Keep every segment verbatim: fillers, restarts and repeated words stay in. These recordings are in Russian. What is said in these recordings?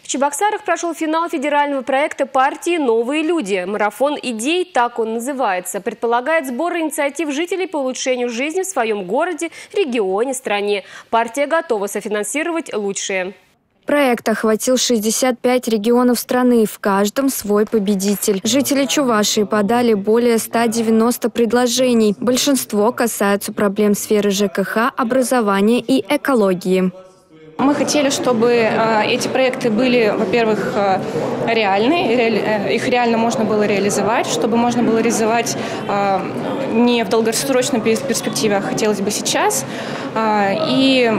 В Чебоксарах прошел финал федерального проекта партии «Новые люди». Марафон идей, так он называется, предполагает сбор инициатив жителей по улучшению жизни в своем городе, регионе, стране. Партия готова софинансировать лучшее. Проект охватил шестьдесят пять регионов страны, в каждом свой победитель. Жители Чувашии подали более ста девяноста предложений. Большинство касаются проблем сферы ЖКХ, образования и экологии. Мы хотели, чтобы эти проекты были, во-первых, реальны, их реально можно было реализовать, чтобы можно было реализовать не в долгосрочной перспективе, а хотелось бы сейчас. И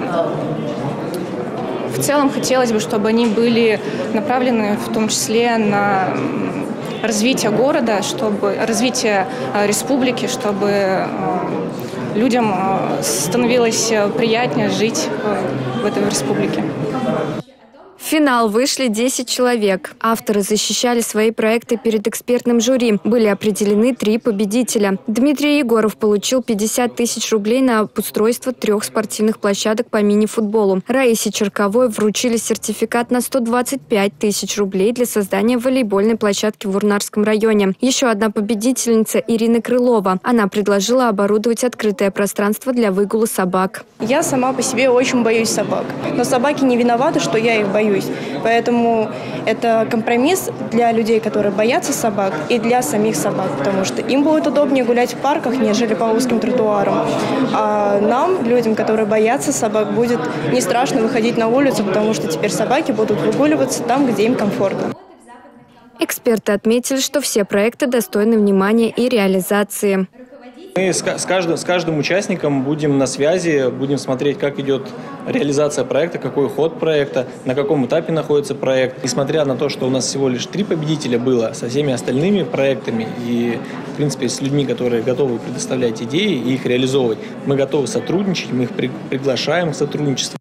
в целом хотелось бы, чтобы они были направлены в том числе на развитие города, чтобы развитие республики, чтобы людям становилось приятнее жить в этой республике. В финал вышли десять человек. Авторы защищали свои проекты перед экспертным жюри. Были определены три победителя. Дмитрий Егоров получил пятьдесят тысяч рублей на обустройство трех спортивных площадок по мини-футболу. Раисе Черковой вручили сертификат на сто двадцать пять тысяч рублей для создания волейбольной площадки в Урнарском районе. Еще одна победительница Ирина Крылова. Она предложила оборудовать открытое пространство для выгула собак. Я сама по себе очень боюсь собак. Но собаки не виноваты, что я их боюсь. Поэтому это компромисс для людей, которые боятся собак, и для самих собак, потому что им будет удобнее гулять в парках, нежели по узким тротуарам. А нам, людям, которые боятся собак, будет не страшно выходить на улицу, потому что теперь собаки будут выгуливаться там, где им комфортно. Эксперты отметили, что все проекты достойны внимания и реализации. Мы с каждым, с каждым участником будем на связи, будем смотреть, как идет реализация проекта, какой ход проекта, на каком этапе находится проект. Несмотря на то, что у нас всего лишь три победителя было, со всеми остальными проектами и, в принципе, с людьми, которые готовы предоставлять идеи и их реализовывать, мы готовы сотрудничать, мы их приглашаем к сотрудничеству.